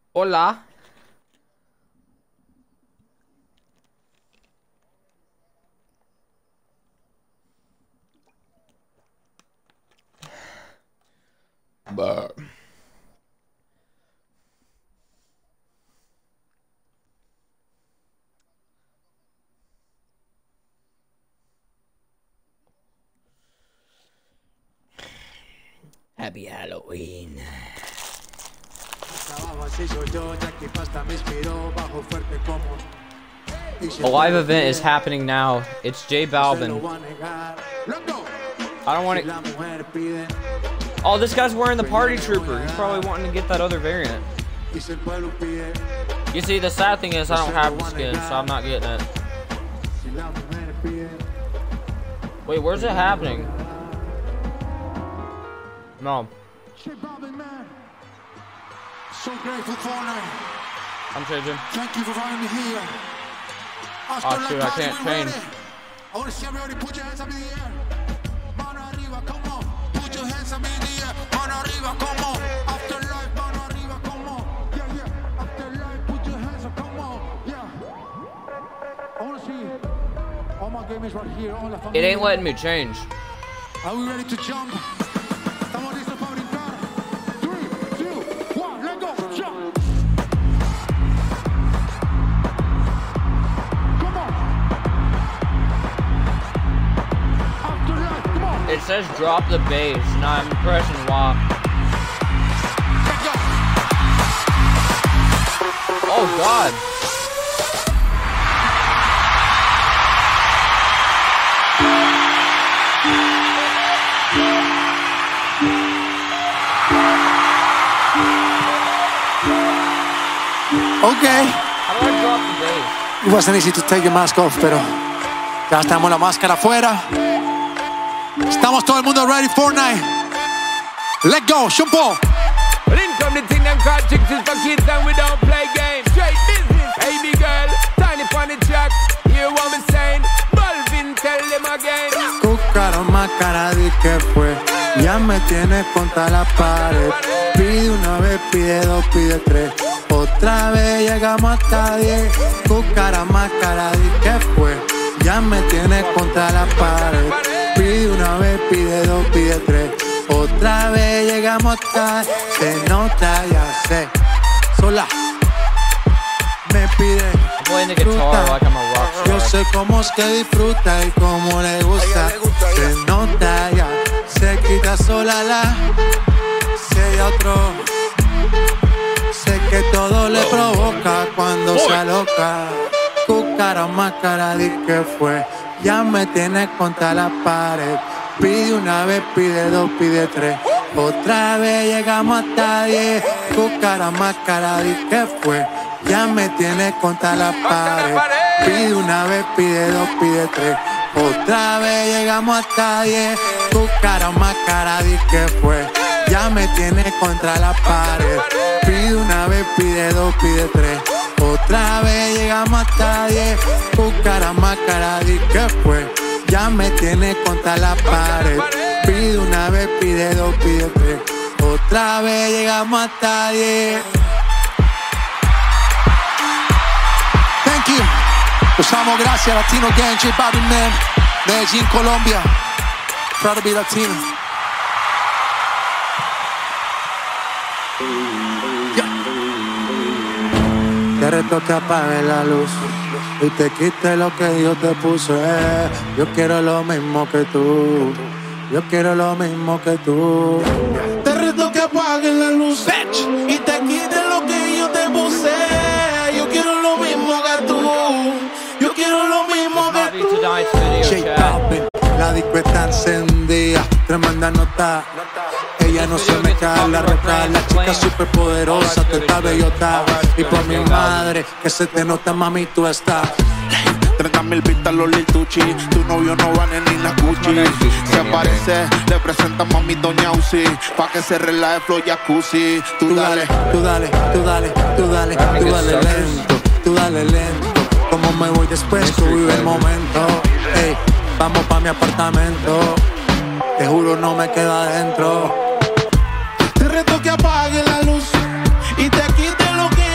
Hola. Bah. Happy Halloween. A live event is happening now. It's J Balvin. I don't want to. Oh, this guy's wearing the party trooper. He's probably wanting to get that other variant. You see, the sad thing is I don't have the skin, so I'm not getting it. Wait, where's it happening? No. J Balvin, man. So grateful for Fortnite. I'm changing. Thank you for having me here. Oh shoot, I can't change. I want to see everybody put your hands up in the air. Mano arriba, come on. Put your hands up in the air. Mano arriba, come on. Afterlife, mano arriba, come on. Yeah, yeah. Afterlife, put your hands up, come on. Yeah. I want to see all my gamers right here. All the It ain't letting me change. Are we ready to jump? Estamos listos para brincar. 3, 2, 1, let's go, jump. Come on. Afterlife, come on. It says drop the bass, and I'm pressing lock. Let's go. Oh God. Okay. How do I drop the bass? It wasn't easy to take your mask off, pero ya estamos la máscara afuera. Estamos todo el mundo ready, Fortnite. Let's go, Shumpo. Well, in come the thing them called tricks is for kids and we don't play games. Straight business, baby girl, tiny on the track. Hear what I'm saying? Balvin, tell them again. Tu cara más cara di que fue. Ya me tienes contra la pared. Pide una vez, pide dos, pide tres. Otra vez llegamos hasta 10. Tu cara más cara di que fue. Ya me tienes contra la pared. Pide una vez, pide dos, pide tres. Otra vez llegamos hasta. Se nota, ya sé. Sola. Me pide. I'm playing the guitar like I'm a rock Yo star. sé cómo es que disfruta y cómo le gusta. Se nota ya. Se quita sola la. Se da otro. Sé que todo le provoca cuando se aloca. Tu cara más cara di que fue. Ya me tienes contra la pared. Pide una vez, pide dos, pide tres. Otra vez llegamos hasta 10. Tu cara más cara di que fue. Ya me tienes contra la pared. Pide una vez, pide dos, pide tres. Otra vez llegamos hasta 10. Tu cara más cara di que fue. Ya me tienes contra la pared. Pide una vez, pide dos, pide tres. Otra vez llegamos hasta 10. Tu cara más cara di que fue. Ya me tienes contra la pared. Pide una vez, pide dos, pide tres. Otra vez llegamos hasta 10. Thank you. Los amo, gracias. Latino Gang, J Balvin, man. Medellín, Colombia. Proud to be Latino. Te reto que apague la luz y te quite lo que Dios te puso. Yo quiero lo mismo que tú. Yo quiero lo mismo que tú. Te reto que apague la luz y te quite lo que yo te puse. Yo quiero lo mismo que tú. Yo quiero lo mismo que Happy tú. tonight's video, J chat. Balvin, la disco está encendida. Tremenda nota. Ella no se me cae la roca, la chica súper poderosa, te está bellota. Y por mi madre, que se te nota, mami, tú estás. 30.000 vistas los Lil Tucci. Tu novio no va ni la Gucci. Se aparece, le presentamos a mi doña Uzi. Pa' que se relaje flow jacuzzi. Tú dale, tú dale, tú dale, tú dale, tú dale lento, tú dale lento. Como me voy después, tú vive el momento. Ey, vamos pa' mi apartamento. Te juro no me quedo adentro. Te reto que apague la luz y te quite lo que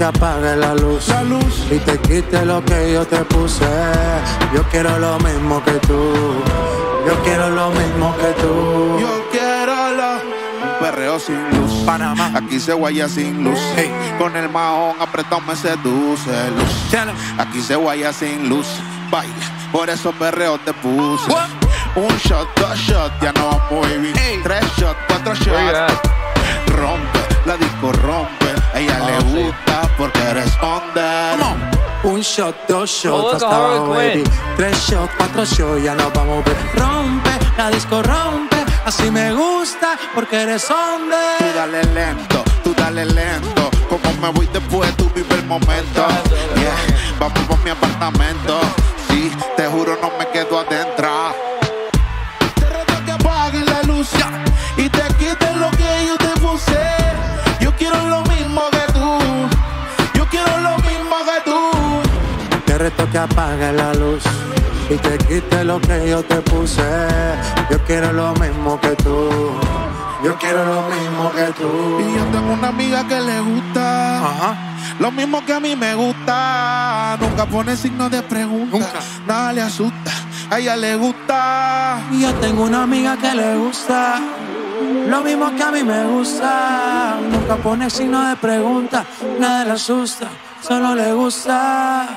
que apague la luz y te quite lo que yo te puse. Yo quiero lo mismo que tú. Yo quiero lo mismo que tú. Yo quiero un perreo sin luz. Panamá. Aquí se guaya sin luz. Hey. Con el mahón apretado me seduce luz. Tell 'em. Aquí se guaya sin luz. Baila, por eso perreo te puse. What? Un shot, 2 shots, ya no vamos baby. Hey. 3 shots, 4 Where you shots. at? Rompe, la disco rompe. A ella le sí. gusta porque responde. Come on. Un shot, 2 shots, Oh, look, hasta Harley abajo, Quinn. baby. 3 shots, 4 shots, ya nos vamos a ver. Rompe, la disco rompe. Así me gusta porque eres hombre. Tú dale lento. Como me voy después, tú vive el momento. Yeah, vamos por mi apartamento. Sí, te juro no me quedo adentro. Te reto que apaguen la luz y te quiten lo que yo te puse. Yo quiero lo mismo que tú. Yo quiero lo mismo que tú. Te reto que apague la luz y te quite lo que yo te puse. Yo quiero lo mismo que tú. Yo quiero lo mismo que tú. Y yo tengo una amiga que le gusta. Ajá. Lo mismo que a mí me gusta. Nunca pone signo de pregunta. Nunca. Nada le asusta. A ella le gusta. Y yo tengo una amiga que le gusta lo mismo que a mí me gusta. Nunca pone signo de pregunta. Nada le asusta. Solo le gusta.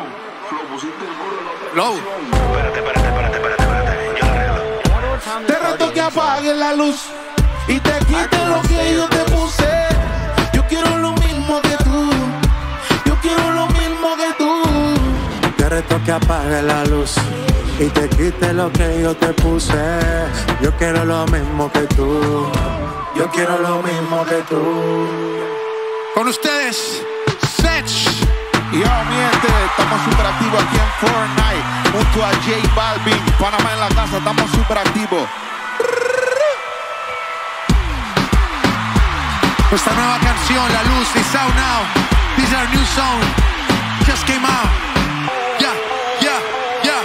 Low. Te reto que apaguen la luz y te quiten lo que yo te puse. Yo quiero lo mismo que tú. Yo quiero lo mismo que tú. Te reto que apague la luz y te quite lo que yo te puse. Yo quiero lo mismo que tú. Yo quiero lo mismo que tú. Con ustedes, Sech. Yo, mi gente, estamos super activos aquí en Fortnite junto a J Balvin. Panamá en la casa, estamos super activos. Nuestra nueva canción, La Luz, is out now. This is our new song. Just came out. Yeah, yeah, yeah.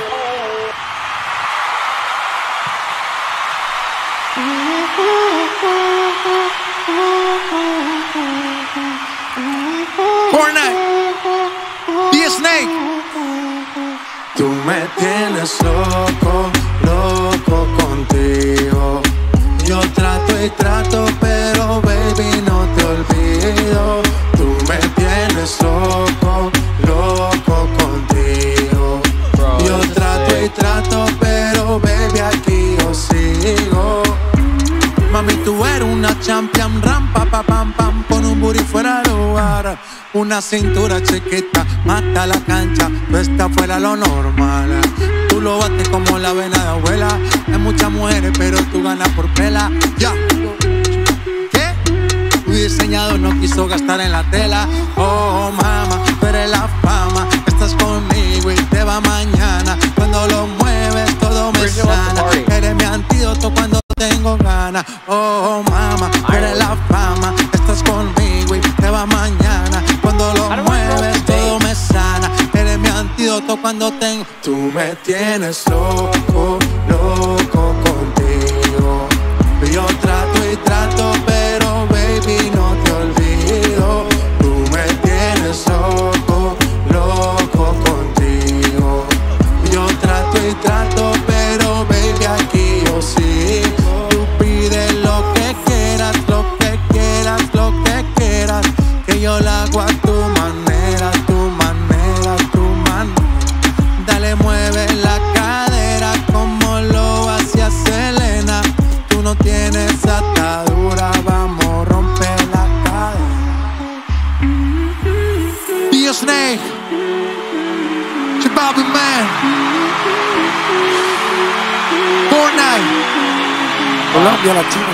Fortnite. The Snake. Tú me tienes loco, loco contigo. Yo trato y trato, pero baby no te olvido. Tú me tienes loco, loco contigo. Yo trato y trato, pero baby aquí yo sigo. Mami, tú eres una champion, rampa, pa, pam, pam. Pon un booty fuera de lugar. Una cintura chiquita, mata la cancha. Tú estás fuera lo normal. Tú lo bates como la vena de abuela. Hay muchas mujeres, pero tú ganas por pela. Ya. ¿Qué? Tu diseñador no quiso gastar en la tela. Oh, mama, tú eres la fama. Estás conmigo y te va mañana. Cuando lo mueves, todo me sana. Eres mi antídoto cuando tengo ganas. Oh, mama, tú eres la fama. Estás conmigo y te va mañana. Cuando lo mueves, todo me sana. Eres mi antídoto cuando tengo. Tú me tienes loco, loco contigo. Yo trato y trato, pero baby no te olvido. Tú me tienes loco, loco contigo. Yo trato y trato, pero baby aquí yo sigo. Tú pides lo que quieras, lo que quieras, lo que quieras. Que yo la hago a tu manera, tu manera, tu manera. Dale, mueve la cadera como lo hacía Selena. Tú no tienes atadura, vamos, rompe la cadera. The Snake, J Balvin, man. Fortnite. Colombia, la China,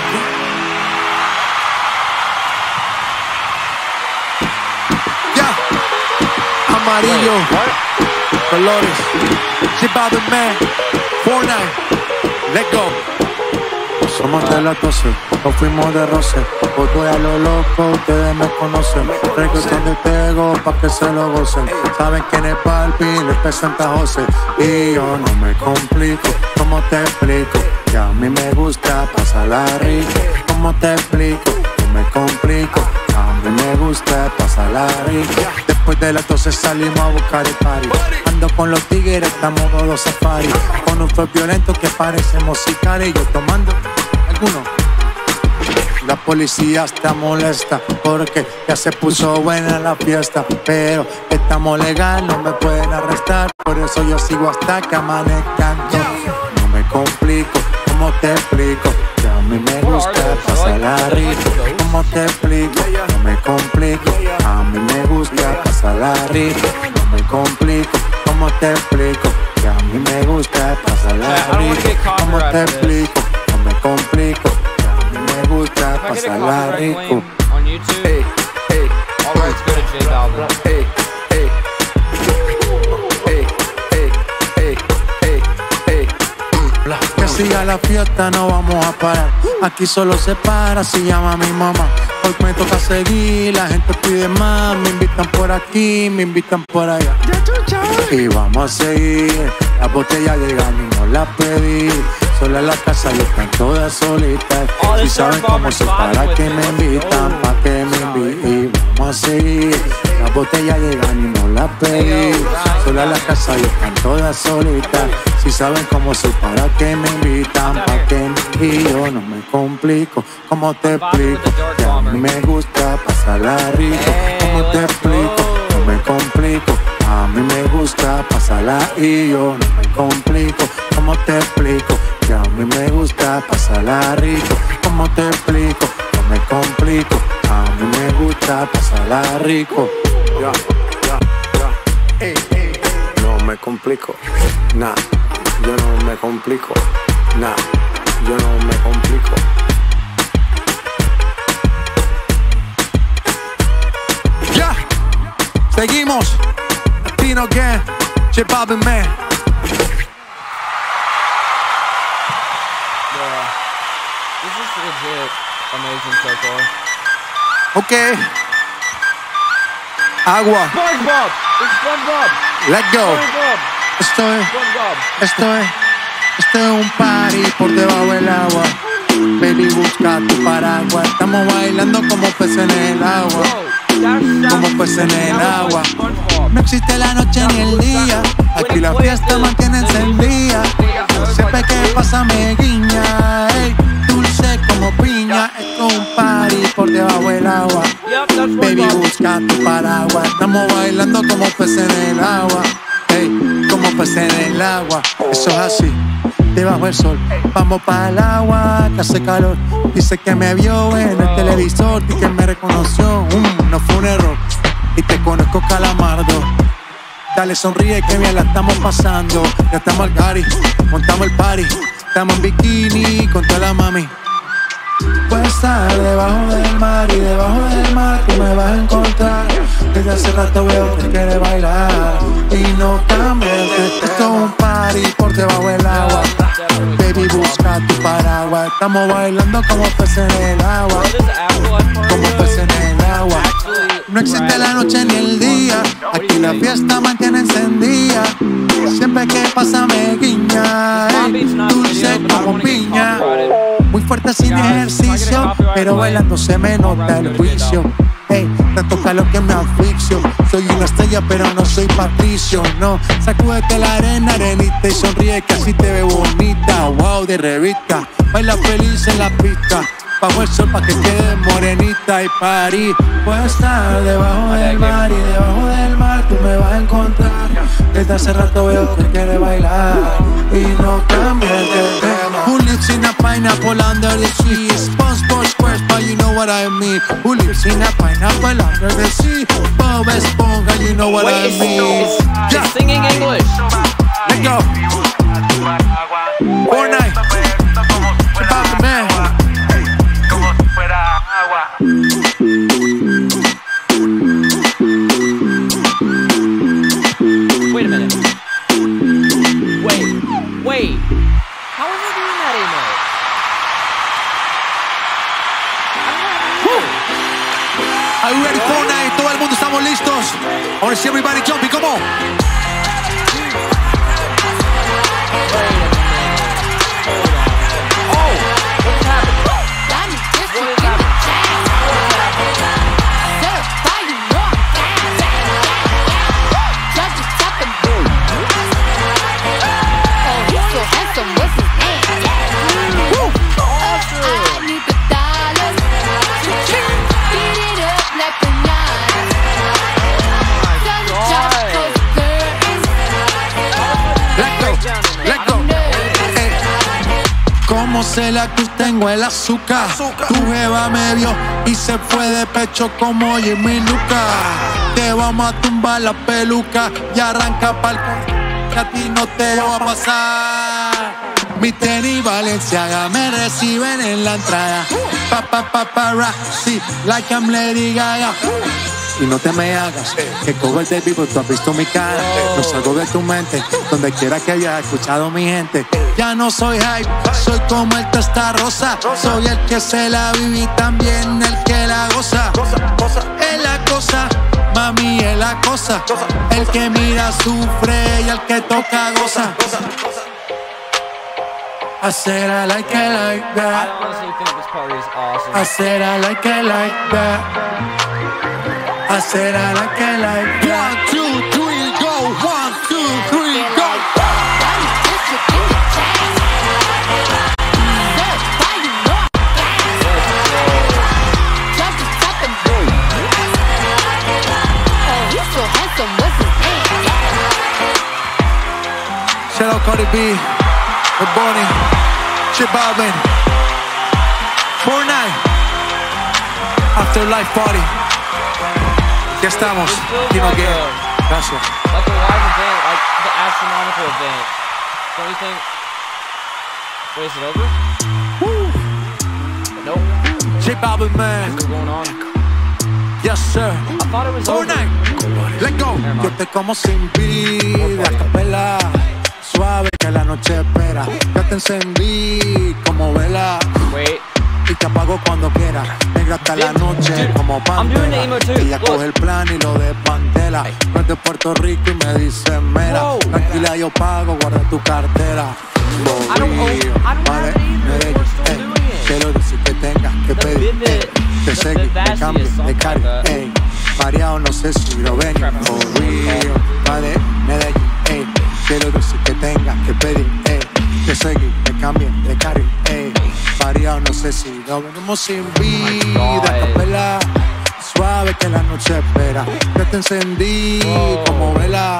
ya. Amarillo, colores. J Balvin, man. Fortnite, let's go. Somos de las 12, nos fuimos de roce. Hoy voy a lo loco, ustedes me conocen. Reggaetón de pego pa' que se lo gocen. Saben quién es Balvin, les presenta José. Y yo no me complico, ¿cómo te explico? Que a mí me gusta pasarla rico. ¿Cómo te explico? No me complico, a mí me gusta pasarla rico. Después de las 12 salimos a buscar el party. Ando con los tigres, estamos modo safari. Con un flow violento que parece musical. Y yo tomando alguno. La policía está molesta porque ya se puso buena la fiesta. Pero estamos legal, no me pueden arrestar. Por eso yo sigo hasta que amanezcan. No me complico, ¿cómo te explico? Que a mí me gusta pasarla rico. ¿Cómo te explico? No me complico, a mí me gusta pasarla rico. No me complico, ¿cómo te explico? Que a mí me gusta pasarla rico. ¿Cómo te explico? No me complico. Me gusta pasarla rico. On YouTube, all rights go to J Balvin. Que siga la fiesta, no vamos a parar. Aquí solo se para si llama a mi mamá. Hoy me toca seguir, la gente pide más. Me invitan por aquí, me invitan por allá. Y vamos a seguir. Las botellas llegan y no las pedí. Sola en la casa y están todas solitas. Si saben cómo soy, para que me invitan, para que me inviten. Vamos a seguir. Las botellas llegan y no las pedí. Sola en la casa y están todas solitas. Si saben cómo soy, para que me invitan, para que me... Y yo no me complico, ¿cómo te explico? Que a mí me gusta pasarla rico. ¿Cómo te explico? No me complico. A mí me gusta pasarla y yo no me complico. ¿Cómo te explico? Que a mí me gusta pasarla rico. ¿Cómo te explico? No me complico. A mí me gusta pasarla rico. No me complico, nah. Yo no me complico, nah. Yo no me complico. Ya, seguimos. Latino Gang, J Balvin, man. This is legit amazing so far. Okay. Agua. SpongeBob! It's SpongeBob! Let go. SpongeBob! Esto es un party por debajo del agua. Baby, busca tu paraguas. Estamos bailando como peces en el agua. Como peces en el agua. No existe la noche ni el día. Aquí la fiesta mantiene encendida. Siempre que pasa me guiña. Ey, dulce como piña. Esto es un party por debajo del agua. Baby, busca tu paraguas. Estamos bailando como peces en el agua. Ey, como peces en el agua. Eso es así, debajo del sol. Vamos para el agua, que hace calor. Dice que me vio en el televisor y que me reconoció. No fue un error. Y te conozco, Calamardo. Dale, sonríe que bien la estamos pasando. Ya estamos al cari, montamos el party. Estamos en bikini con toda la mami. Puedes estar debajo del mar y debajo del mar tú me vas a encontrar. Desde hace rato veo que quieres bailar y no cambies. Esto es un party por debajo del agua. Baby, busca tu paraguas. Estamos bailando como peces en el agua. Como peces en el agua. No existe la noche ni el día. Aquí la fiesta mantiene encendida. Siempre que pasa me guiña. Dulce como piña. Muy fuerte sin ejercicio, pero bailando se me nota el juicio. Ey, te toca lo que me asfixio. Soy una estrella pero no soy Patricio, no. Sacúdete la arena, arenita y sonríe que así te ve bonita. Wow, de revista, baila feliz en la pista. Bajo el sol pa' que quede morenita y parí. Puedo estar debajo del mar y debajo del mar tú me vas a encontrar. Desde hace rato veo que quieres bailar y no cambies de tema. Who lives in a pineapple under the sea? SpongeBob SquarePants, you know what I mean. Who lives in a pineapple under the sea? Bob Esponja, you know what I mean. Yeah. Singing English. Let's go. Fortnite. About man. Wait a minute. Wait. How is he doing that A note? Are you ready, Fortnite? Todo el mundo estamos listos. I wanna see everybody jumping, come on. What's happening? Como se la cruz tengo el azúcar. Tu jeva me vio y se fue de pecho como Jimmy Luca. Te vamos a tumbar la peluca y arranca pa'l que a ti no te va a pasar. Mi tenis Valenciaga me reciben en la entrada. Paparazzi, like I'm Lady Gaga. Y no te me hagas que cover de vivo, tú has visto mi cara. No salgo de tu mente, donde quiera que hayas escuchado mi gente. Ya no soy hype, soy como el testa rosa. Soy el que se la vive y también el que la goza. Es la cosa, mami, es la cosa. El que mira sufre y el que toca goza. I said I like it like that. I honestly think this party is awesome. I said I like it like that. I said I like it like that. 1, 2, 3, go. 1, 2, 3, go. Shout out Cardi B, Bonnie, J Balvin, Fortnite Afterlife Party. Ya estamos, Tino Game. Gracias. Like a live event, like the astronomical event. Don't you think? Wait, is it over? Woo. Nope. J Balvin, man. What's going on? Yes, sir. I thought it was Fortnite. over. Let's go. Yo te como sin vida, capela. Suave que la noche espera. Ya te encendí como vela. Wait. Y te apago cuando quiera. Negra hasta la noche Dude, como I'm doing the pantera. emo too. Ella Look. coge el plan y lo desmantela. No es de Puerto Rico y me dice mera. Whoa. Tranquila, yo pago, guarda tu cartera. I don't have it either. We're still doing it. Quiero decir que tengas que The pedir. vivid, Te the seguí, me vivacity cambio, is de something cari. like that. Ey, mareado, no sé si lo ven. For real, va de Medellín. Ey, quiero decir que tengas que pedir. Ey, te seguí, me cambio, de cari. Ey, mareado, no sé si lo venimos sin vida. Capela, suave que la noche espera. Ya te encendí como vela.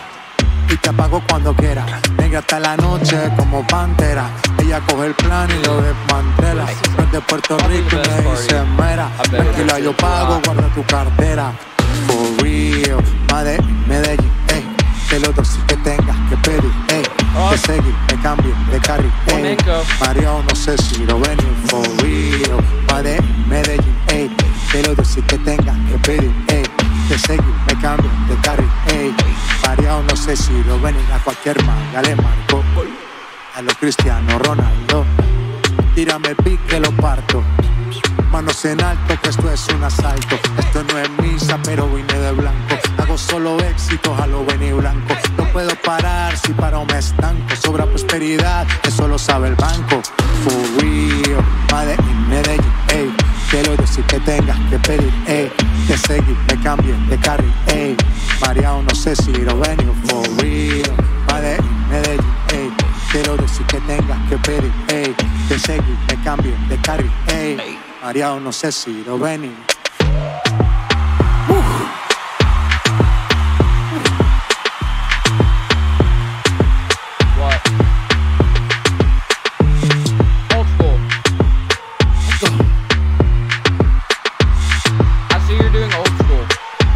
Y te apago cuando quiera. Venga hasta la noche como pantera. Ella coge el plan y lo desmantela. No es de Puerto Rico y me dice mera. Tranquila, yo pago, guarda tu cartera. For real, Medellín, ey. Que los dos sí que tengas que pedir, ey. Te seguí, me cambio de carril, ey. Mario, no sé si lo ven. For real, Medellín, ey. Que los dos sí que tengas que pedir, ey. Te seguí, me cambio de carril, ey. Mario, no sé si lo ven. A cualquier manga le marco. A lo Cristiano Ronaldo. Tírame el pique que lo parto. Manos en alto, que esto es un asalto. Esto no es misa, pero vine de blanco. Hago solo éxitos a lo Benny Blanco. No puedo parar, si paro me estanco. Sobra prosperidad, eso lo sabe el banco. For real, Medellín, ey. Quiero decir que tengas que pedir, ey. Te seguí, me cambio de carril, ey. Mareado, no sé si lo ven. For real, Medellín, ey. Quiero decir que tengas que pedir, ey. Te seguí, me cambio de carril, ey. Mareado, no sé si lo ven. What? Old school. I see you're doing old school.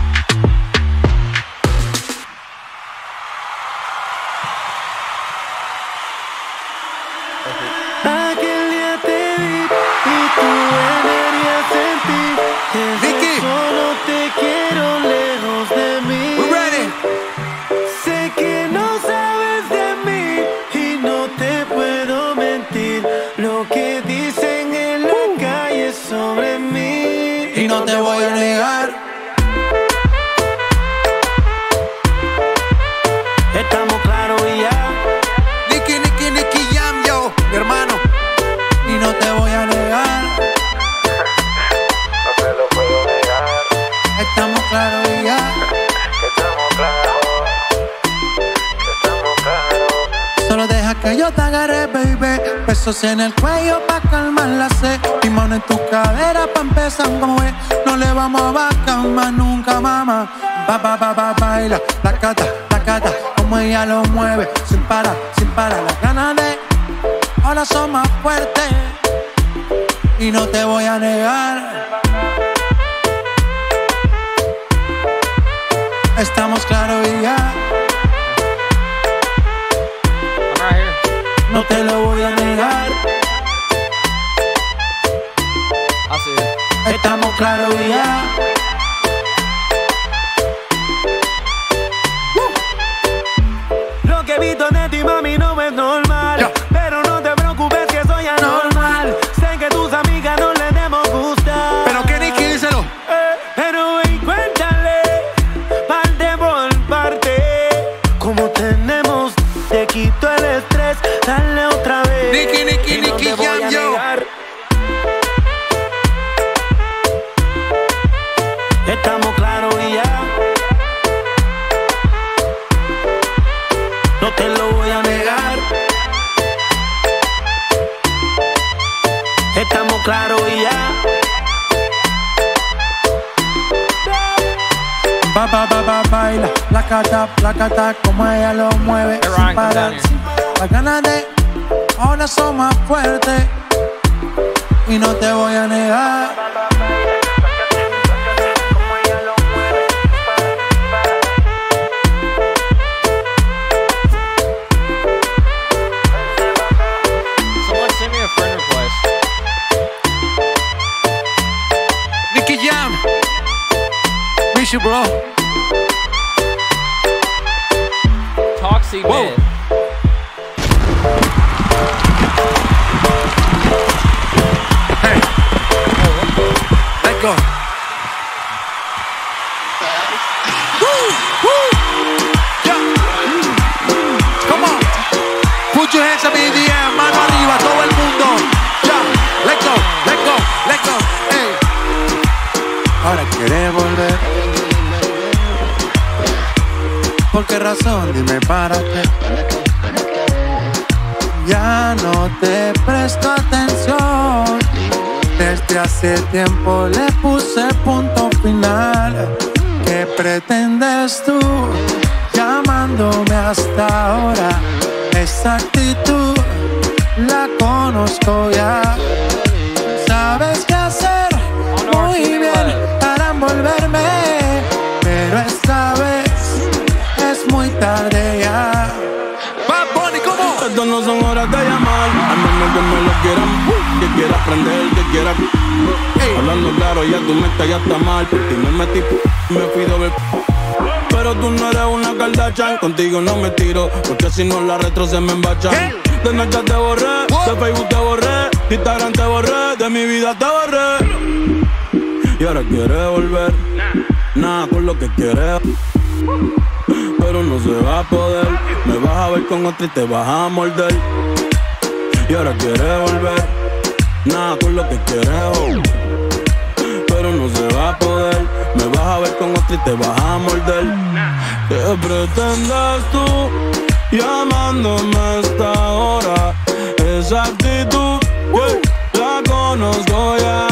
Aquel día te vi y tu energía sentí. Vicky. Solo te quiero lejos de mí. We're ready. Sé que no sabes de mí y no te puedo mentir. Lo que dicen en la calle sobre mí. Y no te voy a negar. Estamos claros y ya. Nicky Jam, yo, mi hermano. Y no te voy a negar. No te lo puedo negar. Estamos claros y ya. Estamos claros. Estamos claros. Solo deja que yo te agarre, baby. Besos en el cuello pa' calmar la sed. Mi mano en tu cadera pa' empezar como es. No le vamos a bajar más nunca, mamá. Baila, la cata, como ella lo mueve. Sin parar, las ganas de ahora son más fuertes y no te voy a negar. Estamos claros y ya. I'm right here. No te lo voy a negar. I'll see you. Estamos claros y ya. Lo que he visto de ti, mami, no es normal. Yeah. Pero no te preocupes que soy anormal. Sé que tus amigas no les debemos gustar. Pero que Nicky, díselo. Pero y cuéntale, parte por parte. Como tenemos, te quito el estrés. Dale otra vez. Nicky, Nicky, y no Nicky te voy a Jam, yo. negar. Estamos claros y ya. No te lo voy a negar. Estamos claros y ya. Baila, placata, como ella lo mueve. Hey, Sin Ryan, come parar, down here. sin parar. Las ganas de ahora son más fuertes y no te voy a negar. Someone send me a friend request. Nicky Jam, miss you, bro. Toxic Whoa. Myth. Hey, let go. Woo, woo. Yeah. Come on. Put your hands up in the air, mano arriba, todo el mundo. Yeah. Let go, let go, let go. Hey. Ahora quiere volver. ¿Por qué razón? Dime para qué. Ya no te presto atención. Desde hace tiempo le puse punto final. ¿Qué pretendes tú llamándome hasta ahora? Esa actitud la conozco ya. Sabes qué hacer muy bien para envolverme, pero esta vez es muy tarde ya. Bad Bunny, ¿cómo? Estas no son horas de llamar, a menos que me lo quieran, que quiera aprender, que quiera. Hablando claro, ya tu mente ya está mal. Por ti me metí, me fui doble. Pero tú no eres una Kardashian, contigo no me tiro, porque si no la retro se me embachan. De Snapchat te borré, de Facebook te borré, de Instagram te borré, de mi vida te borré. Y ahora quieres volver, nada con lo que quieres, pero no se va a poder. Me vas a ver con otra y te vas a morder. Y ahora quieres volver, nada con lo que quieres, pero no se va a poder. Me vas a ver con otra y te vas a morder. ¿Qué pretendes tú llamándome a esta hora? Esa actitud, la conozco ya.